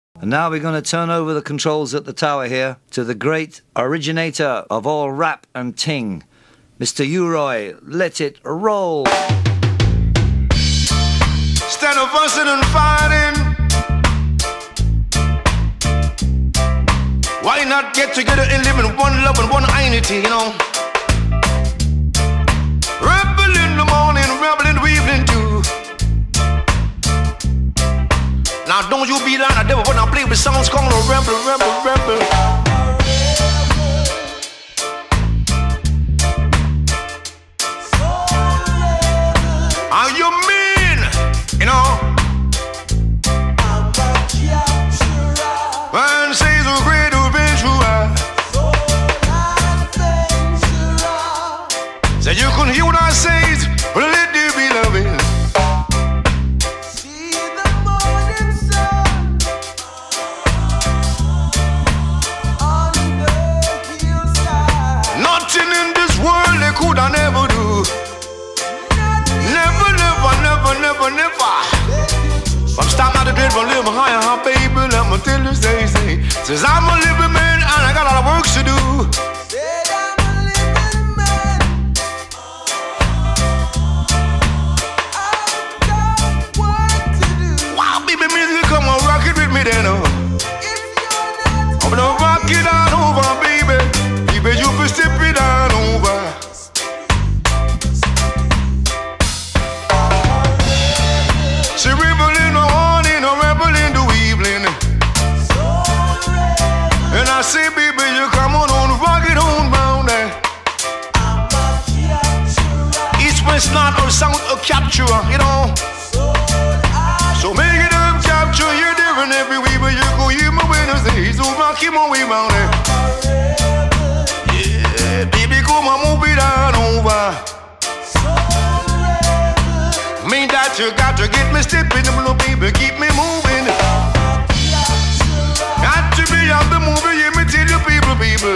And now we're going to turn over the controls at the tower here to the great originator of all rap and ting, Mr. U-Roy. Let it roll. Instead of fussing and fighting, why not get together and live in one love and one unity, you know? Rebel in the morning, rebel in the evening too. Now don't you be like the devil when I play with songs called a rebel, rebel, rebel. How you mean, you know? Man says a great adventurer. Say you couldn't hear what I say, but let there be loving. Could I never do? Never, never, never, never, never. I'm stopping out the dread from living higher, huh, baby? Let me tell you, say. Says I'm a living man and I got a lot of work to do. Said I'm a living man. I've got work to do. Wow, baby, music, come on, rock it with me then. If you're not, I'm gonna rock it on over, baby. Baby, you can step it on over. She rebel in the morning, a rebel in the evening. And I say, baby, you come on, rock it on round there. Each one's not a sound, a capture, you know. So make it up, capture, you're different every week, but you go hear my Wednesday. So rock him on way round there. Yeah, baby, come on, move it on over. Mean that you got to get me stepping, little baby, keep me moving. Got to be on the move, yeah, me tell you people.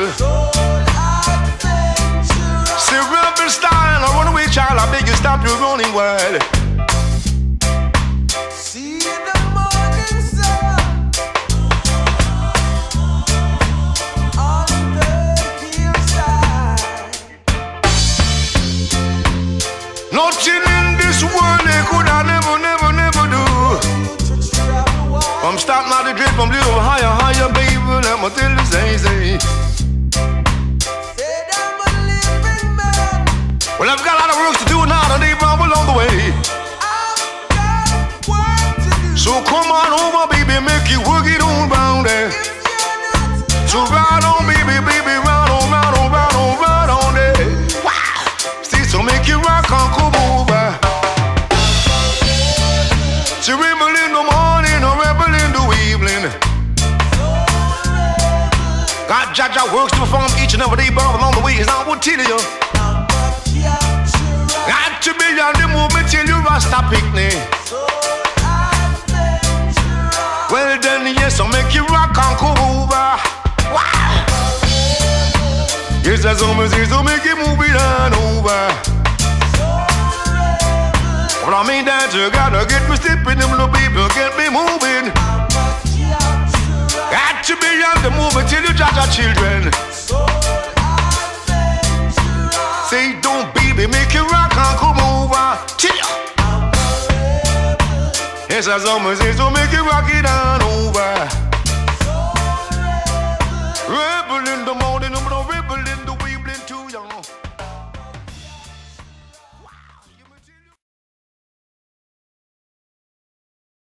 See rebel style, I run away, child, I beg you stop your running wild. see the morning sun on the hillside. Nothing in this world they could I never, never, never do. I'm starting out the drip, I'm little higher, higher, baby. Let me tell you, say. Said I'm a living man. Well, I've got a lot of work to do now, and they brought along the way. I've got work to do. So come on over, baby, make you work it on round there. If you're not, So ride on, baby, baby, ride on, ride on, ride on, ride on there. Wow. See, so make you rock on, come over. She rebel in the morning, a rebel in the evening. God, Jaja works to perform each and every day, but along the way, is I will tell you. Got to be on the movement till you Rasta picnic. Well then, yes, I'll make you rock and come over. Wow. Yes, that's all I say, so make you move it on over. Well, I mean that you gotta get me stepping, them little people get me moving. Got to be on the movement till you judge our children. Say, don't baby, make you rock and come over. Chill. Yes, that's all I say, so make you rock it on over.